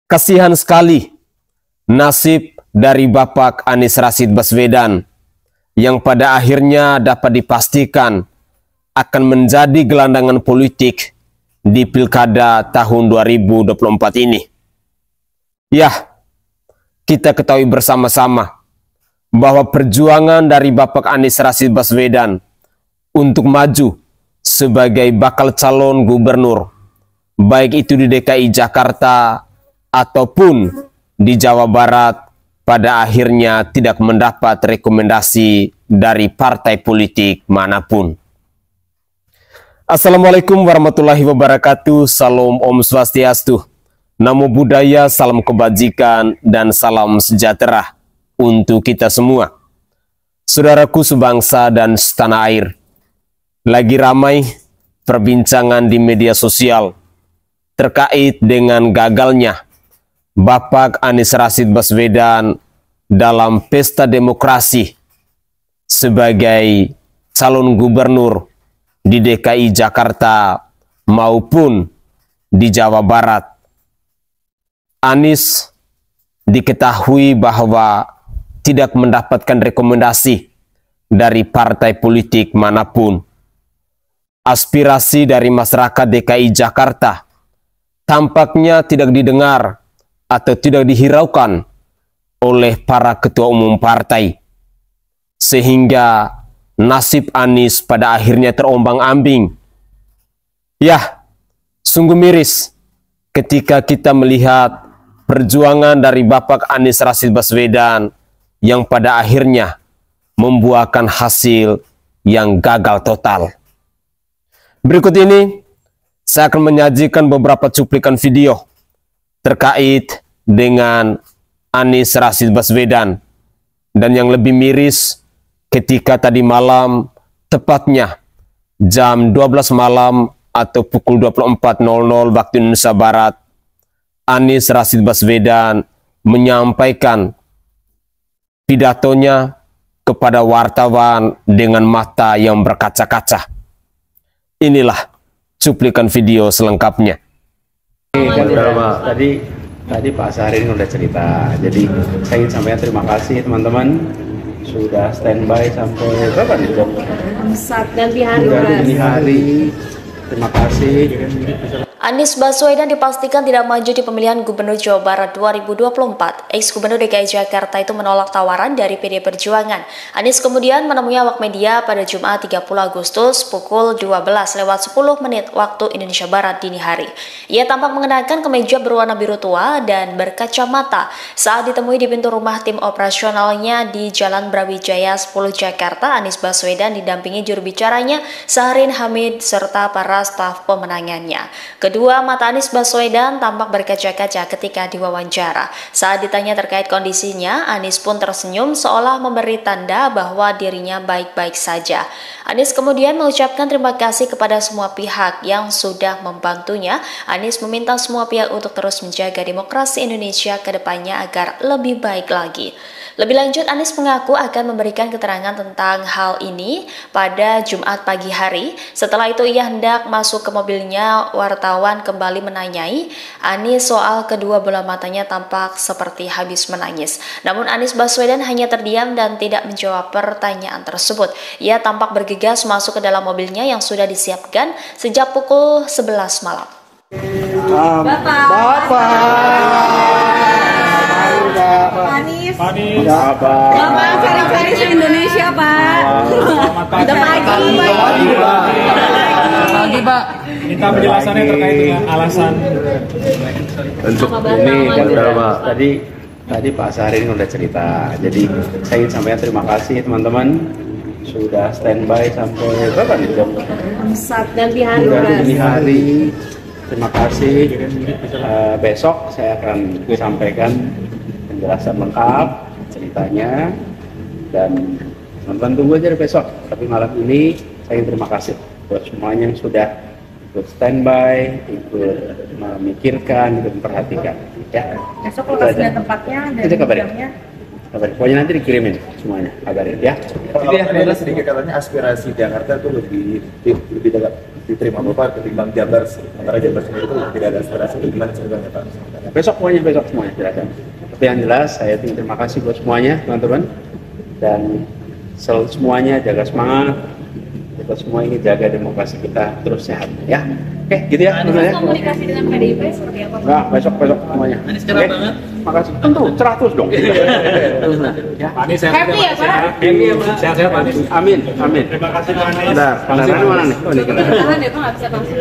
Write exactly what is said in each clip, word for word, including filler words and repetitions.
Kasihan sekali nasib dari Bapak Anies Rashid Baswedan yang pada akhirnya dapat dipastikan akan menjadi gelandangan politik di Pilkada tahun dua ribu dua puluh empat ini. Ya, kita ketahui bersama-sama bahwa perjuangan dari Bapak Anies Rashid Baswedan untuk maju sebagai bakal calon gubernur, baik itu di D K I Jakarta ataupun di Jawa Barat, pada akhirnya tidak mendapat rekomendasi dari partai politik manapun. Assalamualaikum warahmatullahi wabarakatuh. Salam Om Swastiastu. Namo Buddhaya, salam kebajikan dan salam sejahtera untuk kita semua. Saudaraku sebangsa dan setanah air, lagi ramai perbincangan di media sosial terkait dengan gagalnya Bapak Anies Rashid Baswedan dalam pesta demokrasi sebagai calon gubernur di D K I Jakarta maupun di Jawa Barat. Anies diketahui bahwa tidak mendapatkan rekomendasi dari partai politik manapun. Aspirasi dari masyarakat D K I Jakarta tampaknya tidak didengar atau tidak dihiraukan oleh para ketua umum partai, sehingga nasib Anies pada akhirnya terombang-ambing. Ya, sungguh miris ketika kita melihat perjuangan dari Bapak Anies Rashid Baswedan yang pada akhirnya membuahkan hasil yang gagal total. Berikut ini saya akan menyajikan beberapa cuplikan video terkait dengan Anies Rashid Baswedan, dan yang lebih miris ketika tadi malam, tepatnya jam dua belas malam atau pukul dua puluh empat nol nol waktu Indonesia Barat, Anies Rashid Baswedan menyampaikan pidatonya kepada wartawan dengan mata yang berkaca-kaca. Inilah cuplikan video selengkapnya. Kan udah, tadi tadi Pak Syahrini udah cerita, jadi saya ingin sampaikan terima kasih teman-teman sudah standby sampai berapa nih dok? Saat nanti hari. Ini hari. Terima kasih. Anies Baswedan dipastikan tidak maju di pemilihan Gubernur Jawa Barat dua ribu dua puluh empat. Ex-Gubernur D K I Jakarta itu menolak tawaran dari P D Perjuangan. Anies kemudian menemui awak media pada Jumat tiga puluh Agustus pukul dua belas lewat sepuluh menit waktu Indonesia Barat dini hari. Ia tampak mengenakan kemeja berwarna biru tua dan berkacamata saat ditemui di pintu rumah tim operasionalnya di Jalan Brawijaya sepuluh Jakarta. Anies Baswedan didampingi juru bicaranya Syahrini Hamid serta para staf pemenangannya. Kedua mata Anies Baswedan tampak berkaca-kaca ketika diwawancara. Saat ditanya terkait kondisinya, Anies pun tersenyum seolah memberi tanda bahwa dirinya baik-baik saja. Anies kemudian mengucapkan terima kasih kepada semua pihak yang sudah membantunya. Anies meminta semua pihak untuk terus menjaga demokrasi Indonesia ke depannya agar lebih baik lagi. Lebih lanjut, Anies mengaku akan memberikan keterangan tentang hal ini pada Jumat pagi hari. Setelah itu ia hendak masuk ke mobilnya, wartawan kembali menanyai Anies soal kedua bola matanya tampak seperti habis menangis. Namun Anies Baswedan hanya terdiam dan tidak menjawab pertanyaan tersebut. Ia tampak bergegas masuk ke dalam mobilnya yang sudah disiapkan sejak pukul sebelas malam. Um, Bapak. Bapak. Anies, Anies, Bapak, cari-cari di Indonesia, Pak. Udah pagi, Pak. Pagi, Pak. Minta penjelasannya terkait dengan alasan untuk ini kan udah, tadi tadi Pak Syahrini udah cerita, jadi saya ingin sampaikan terima kasih teman-teman sudah standby sampai berapa nih dok? Saat nanti hari. Ini hari. Terima kasih. Uh, besok saya akan sampaikan penjelasan lengkap ceritanya, dan nonton tunggu aja besok. Tapi malam ini saya ingin terima kasih buat semuanya yang sudah ikut standby, ikut memikirkan, ikut memperhatikan. Ya. Besok lokasi dan tempatnya dan jamnya. Kabarin. Pokoknya nanti dikirimin semuanya, kabarin ya. itu yang sedikit katanya aspirasi Jakarta itu lebih lebih dekat. diterima Bapak ketimbang Jabar, antara Jabar sendiri itu tidak ada aspirasi, gimana ceritanya Pak? Besok semuanya, besok semuanya silakan. Tapi yang jelas saya terima kasih buat semuanya teman-teman, dan selalu semuanya jaga semangat, kita semua ini jaga demokrasi kita terus sehat ya. Oke, gitu ya. Anies komunikasi dengan P D I P seperti apa? Nah, besok besok semuanya. Anies cerah Oke? banget. Makasih. Tentu cerah terus dong. Terus nah. Ya. Anies sehat. Happy ya, Pak? Happy ya Pak. Sehat-sehat Anies. Amin, amin. Terima kasih Pak Anies. Bentar, kendaraan mana nih? Oh, ini kendaraan. Tahan ya, Pak, nggak bisa langsung.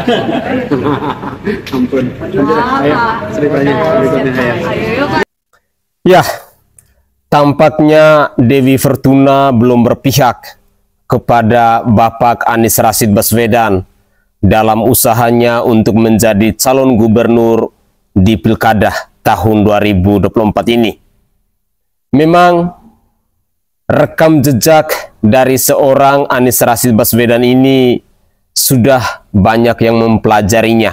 Ampun. Ayo, ceritanya berikutnya saya. Ayo, yuk, Pak. Ya, tampaknya Dewi Fortuna belum berpihak kepada Bapak Anies Rashid Baswedan dalam usahanya untuk menjadi calon gubernur di Pilkada tahun dua ribu dua puluh empat ini. Memang rekam jejak dari seorang Anies Rashid Baswedan ini sudah banyak yang mempelajarinya,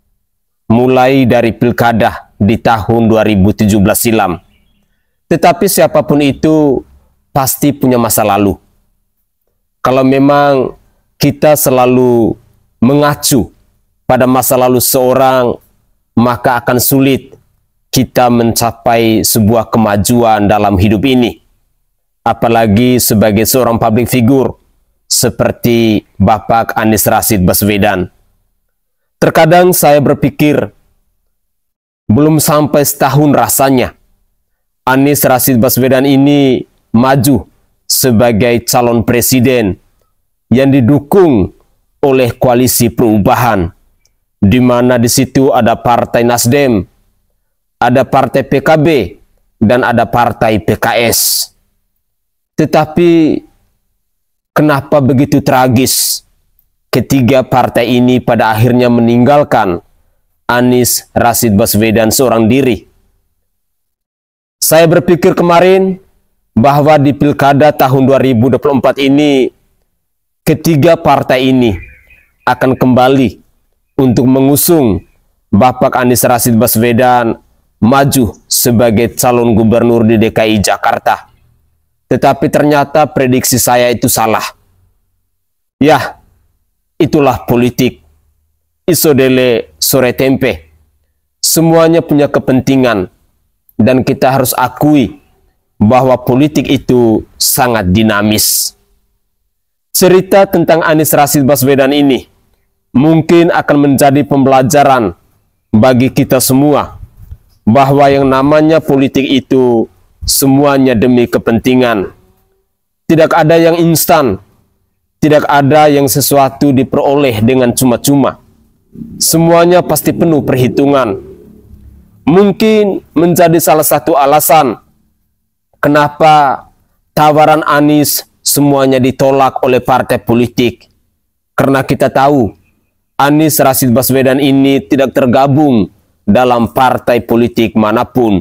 mulai dari Pilkada di tahun dua ribu tujuh belas silam. Tetapi siapapun itu pasti punya masa lalu. Kalau memang kita selalu mengacu pada masa lalu seorang, maka akan sulit kita mencapai sebuah kemajuan dalam hidup ini. Apalagi sebagai seorang public figure seperti Bapak Anies Rashid Baswedan. Terkadang saya berpikir, belum sampai setahun rasanya Anies Rashid Baswedan ini maju sebagai calon presiden yang didukung oleh koalisi perubahan, di mana di situ ada Partai Nasdem, ada Partai P K B, dan ada Partai P K S. Tetapi kenapa begitu tragis ketiga partai ini pada akhirnya meninggalkan Anies Rashid Baswedan seorang diri? Saya berpikir kemarin bahwa di Pilkada tahun dua ribu dua puluh empat ini ketiga partai ini akan kembali untuk mengusung Bapak Anies Rashid Baswedan maju sebagai calon gubernur di D K I Jakarta. Tetapi ternyata prediksi saya itu salah. Ya, itulah politik. Isodele sore tempe. Semuanya punya kepentingan, dan kita harus akui bahwa politik itu sangat dinamis. Cerita tentang Anies Rashid Baswedan ini mungkin akan menjadi pembelajaran bagi kita semua, bahwa yang namanya politik itu semuanya demi kepentingan. Tidak ada yang instan, tidak ada yang sesuatu diperoleh dengan cuma-cuma. Semuanya pasti penuh perhitungan. Mungkin menjadi salah satu alasan kenapa tawaran Anies semuanya ditolak oleh partai politik. Karena kita tahu Anies Rashid Baswedan ini tidak tergabung dalam partai politik manapun.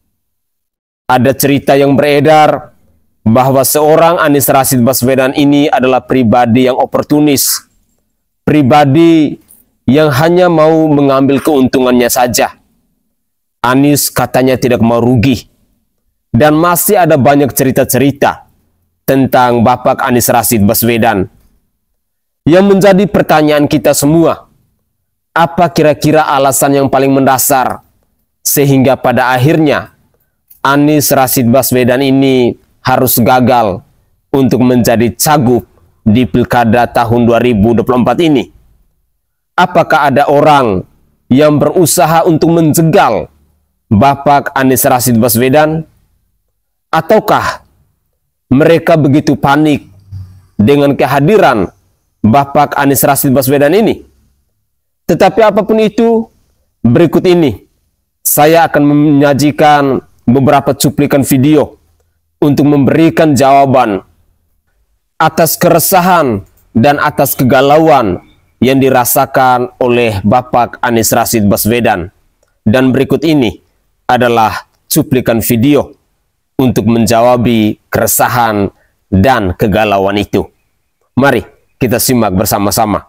Ada cerita yang beredar bahwa seorang Anies Rashid Baswedan ini adalah pribadi yang oportunis, pribadi yang hanya mau mengambil keuntungannya saja. Anies katanya tidak mau rugi. Dan masih ada banyak cerita-cerita tentang Bapak Anies Rashid Baswedan. Yang menjadi pertanyaan kita semua, apa kira-kira alasan yang paling mendasar sehingga pada akhirnya Anies Rashid Baswedan ini harus gagal untuk menjadi cagup di Pilkada tahun dua ribu dua puluh empat ini? Apakah ada orang yang berusaha untuk menjegal Bapak Anies Rashid Baswedan? Ataukah mereka begitu panik dengan kehadiran Bapak Anies Rashid Baswedan ini? Tetapi apapun itu, berikut ini saya akan menyajikan beberapa cuplikan video untuk memberikan jawaban atas keresahan dan atas kegalauan yang dirasakan oleh Bapak Anies Rashid Baswedan. Dan berikut ini adalah cuplikan video untuk menjawabi keresahan dan kegalauan itu. Mari kita simak bersama-sama.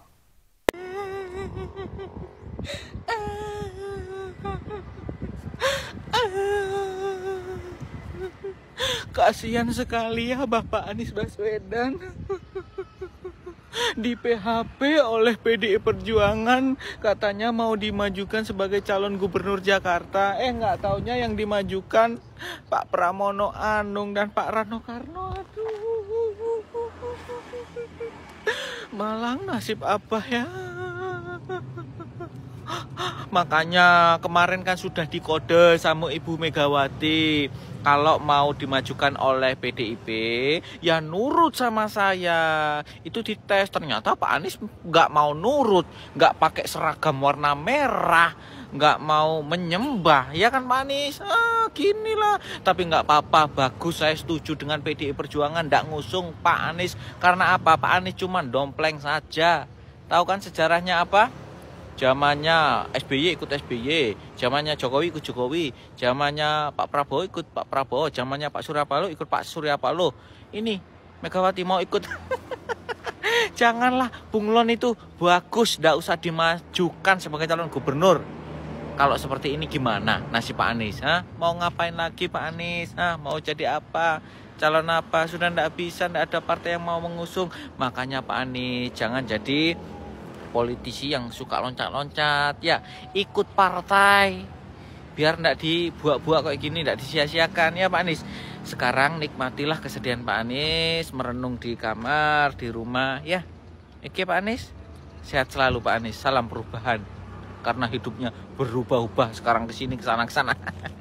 Kasihan sekali ya Bapak Anies Baswedan. di P H P oleh P D I Perjuangan, katanya mau dimajukan sebagai calon gubernur Jakarta. Eh nggak taunya yang dimajukan Pak Pramono Anung dan Pak Rano Karno. Aduh, malang nasib apa ya? Makanya kemarin kan sudah dikode sama Ibu Megawati, kalau mau dimajukan oleh P D I P ya nurut sama saya. Itu dites, ternyata Pak Anies nggak mau nurut, nggak pakai seragam warna merah, nggak mau menyembah, ya kan Pak Anies? Ah, gini lah. Tapi nggak apa-apa, bagus, saya setuju dengan P D I Perjuangan nggak ngusung Pak Anies. Karena apa? Pak Anies cuma dompleng saja. Tahu kan sejarahnya apa? Zamannya S B Y ikut S B Y, zamannya Jokowi ikut Jokowi, zamannya Pak Prabowo ikut Pak Prabowo, zamannya Pak Surya Paloh ikut Pak Surya Paloh. Ini Megawati mau ikut. Janganlah, bunglon itu bagus, nggak usah dimajukan sebagai calon gubernur. Kalau seperti ini gimana nasib Pak Anies? Hah? Mau ngapain lagi Pak Anies? Hah? Mau jadi apa? Calon apa? Sudah nggak bisa, nggak ada partai yang mau mengusung. Makanya Pak Anies jangan jadi politisi yang suka loncat-loncat, ya ikut partai biar ndak dibuat-buat kayak gini, ndak disia-siakan ya Pak Anies. Sekarang nikmatilah kesedihan Pak Anies, merenung di kamar, di rumah ya. Oke Pak Anies, sehat selalu Pak Anies, salam perubahan, karena hidupnya berubah-ubah sekarang kesini kesana kesana.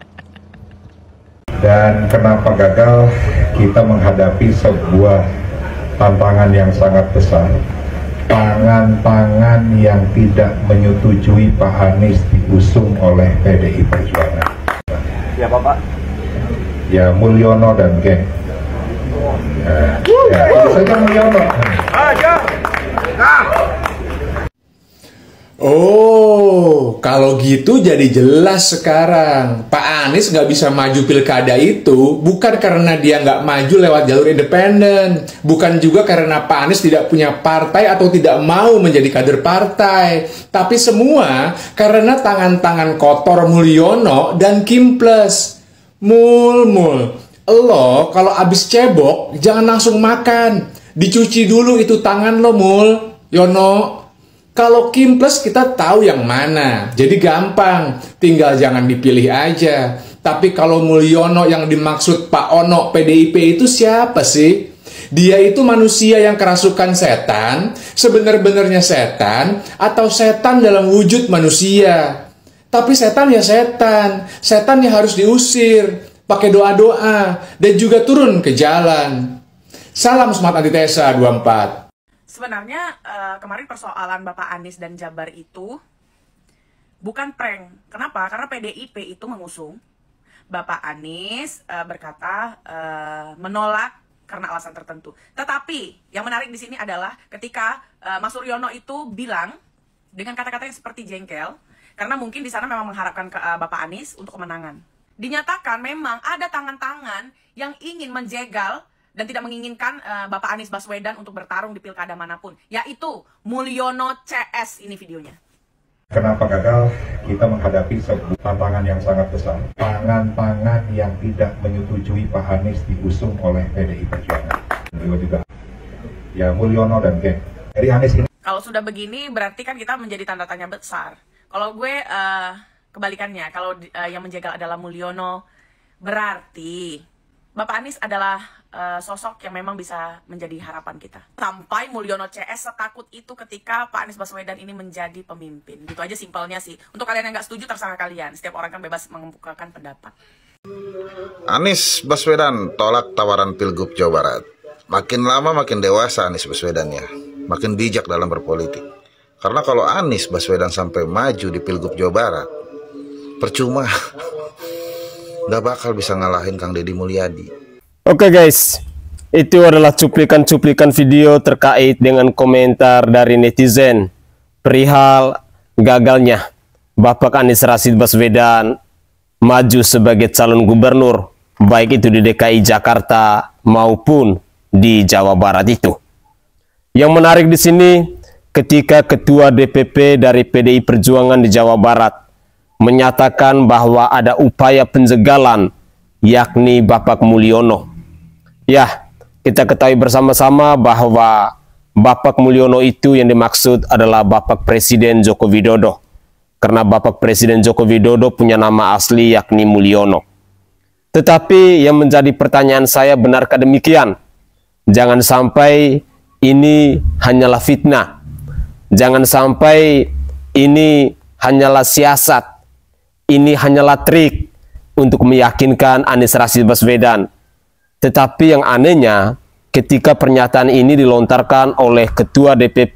Dan kenapa gagal? Kita menghadapi sebuah tantangan yang sangat besar. Tangan-tangan yang tidak menyetujui Pak Anies diusung oleh P D I Perjuangan. Ya Bapak. Ya Mulyono dan geng. Nah, ya, itu saja Mulyono. Aja. Nah. Oh, kalau gitu jadi jelas sekarang. Pak Anies nggak bisa maju pilkada itu bukan karena dia nggak maju lewat jalur independen, bukan juga karena Pak Anies tidak punya partai atau tidak mau menjadi kader partai, tapi semua karena tangan-tangan kotor Mulyono dan Kim Plus. Mul, mul, lo kalau abis cebok jangan langsung makan, dicuci dulu itu tangan lo, Mul, Yono. Kalau Kim Plus kita tahu yang mana, jadi gampang, tinggal jangan dipilih aja. Tapi kalau Mulyono yang dimaksud Pak Ono P D I P itu siapa sih? Dia itu manusia yang kerasukan setan, sebenar-benarnya setan, atau setan dalam wujud manusia. Tapi setan ya setan, setan yang harus diusir, pakai doa-doa, dan juga turun ke jalan. Salam Smart Antitesa dua puluh empat. Sebenarnya uh, kemarin persoalan Bapak Anies dan Jabar itu bukan prank. Kenapa? Karena P D I P itu mengusung. Bapak Anies uh, berkata uh, menolak karena alasan tertentu. Tetapi yang menarik di sini adalah ketika uh, Mas Suryono itu bilang dengan kata-kata yang seperti jengkel, karena mungkin di sana memang mengharapkan ke uh, Bapak Anies untuk kemenangan. Dinyatakan memang ada tangan-tangan yang ingin menjegal dan tidak menginginkan uh, Bapak Anies Baswedan untuk bertarung di pilkada manapun, yaitu Mulyono C S. Ini videonya. Kenapa gagal? Kita menghadapi sebuah tantangan yang sangat besar. Tangan-tangan yang tidak menyetujui Pak Anies diusung oleh P D I Perjuangan. Beliau juga, ya Mulyono dan geng. Dari Anies ini. Kalau sudah begini, berarti kan kita menjadi tanda tanya besar. Kalau gue uh, kebalikannya, kalau uh, yang menjegal adalah Mulyono, berarti Bapak Anies adalah uh, sosok yang memang bisa menjadi harapan kita. Sampai Mulyono C S setakut itu ketika Pak Anies Baswedan ini menjadi pemimpin. Gitu aja simpelnya sih. Untuk kalian yang nggak setuju, terserah kalian. Setiap orang kan bebas mengemukakan pendapat. Anies Baswedan tolak tawaran Pilgub Jawa Barat. Makin lama makin dewasa Anies Baswedan ya. Makin bijak dalam berpolitik. Karena kalau Anies Baswedan sampai maju di Pilgub Jawa Barat, percuma. Gak bakal bisa ngalahin Kang Deddy Mulyadi. Oke guys, itu adalah cuplikan-cuplikan video terkait dengan komentar dari netizen perihal gagalnya Bapak Anies Rashid Baswedan maju sebagai calon gubernur, baik itu di D K I Jakarta maupun di Jawa Barat itu. Yang menarik di sini, ketika Ketua D P P dari P D I Perjuangan di Jawa Barat menyatakan bahwa ada upaya penjegalan, yakni Bapak Mulyono. Ya, kita ketahui bersama-sama bahwa Bapak Mulyono itu yang dimaksud adalah Bapak Presiden Joko Widodo. Karena Bapak Presiden Joko Widodo punya nama asli yakni Mulyono. Tetapi yang menjadi pertanyaan saya, benarkah demikian? Jangan sampai ini hanyalah fitnah. Jangan sampai ini hanyalah siasat. Ini hanyalah trik untuk meyakinkan Anies Rashid Baswedan. Tetapi yang anehnya, ketika pernyataan ini dilontarkan oleh Ketua D P P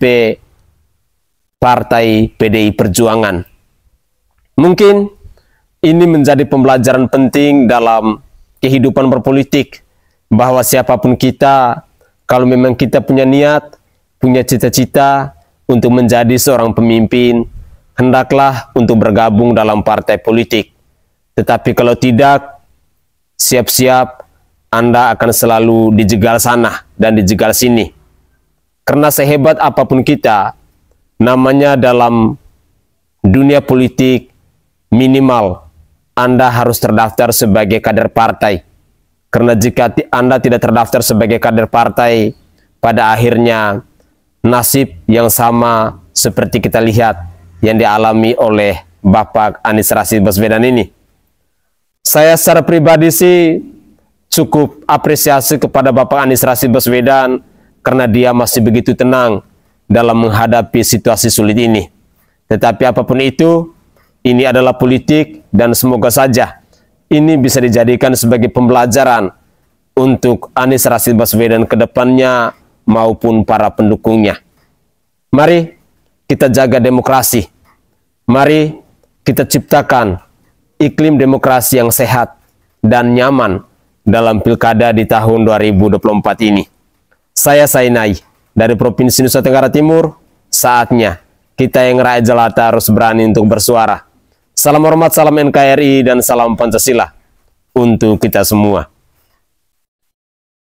Partai P D I Perjuangan. Mungkin ini menjadi pembelajaran penting dalam kehidupan berpolitik, bahwa siapapun kita, kalau memang kita punya niat, punya cita-cita untuk menjadi seorang pemimpin, hendaklah untuk bergabung dalam partai politik. Tetapi kalau tidak, siap-siap Anda akan selalu dijegal sana dan dijegal sini. Karena sehebat apapun kita, namanya dalam dunia politik, minimal Anda harus terdaftar sebagai kader partai. Karena jika Anda tidak terdaftar sebagai kader partai, pada akhirnya nasib yang sama seperti kita lihat yang dialami oleh Bapak Anies Rashid Baswedan ini. Saya secara pribadi sih cukup apresiasi kepada Bapak Anies Rashid Baswedan karena dia masih begitu tenang dalam menghadapi situasi sulit ini. Tetapi apapun itu, ini adalah politik dan semoga saja ini bisa dijadikan sebagai pembelajaran untuk Anies Rashid Baswedan ke depannya maupun para pendukungnya. Mari kita jaga demokrasi. Mari kita ciptakan iklim demokrasi yang sehat dan nyaman dalam pilkada di tahun dua ribu dua puluh empat ini. Saya Sainai dari Provinsi Nusa Tenggara Timur. Saatnya kita yang rakyat jelata harus berani untuk bersuara. Salam hormat, salam N K R I, dan salam Pancasila untuk kita semua.